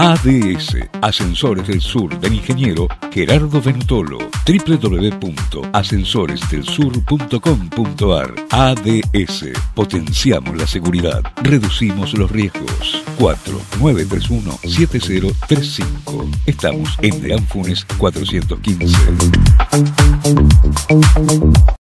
ADS, Ascensores del Sur del ingeniero Gerardo Venutolo. www.ascensoresdelsur.com.ar. ADS, potenciamos la seguridad, reducimos los riesgos. 4931-7035. Estamos en Deán Funes 415.